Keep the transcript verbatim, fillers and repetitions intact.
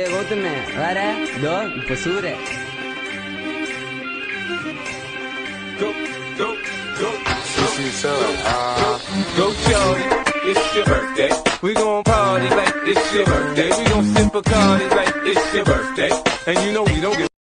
கௌதமே வேற இதோ இப்ப Churu Go, go, go, go, uh, go, shorty, it's your birthday. We gon' party like it's your birthday. We gon' sip a Bacardi like it's your birthday. And you know we don't give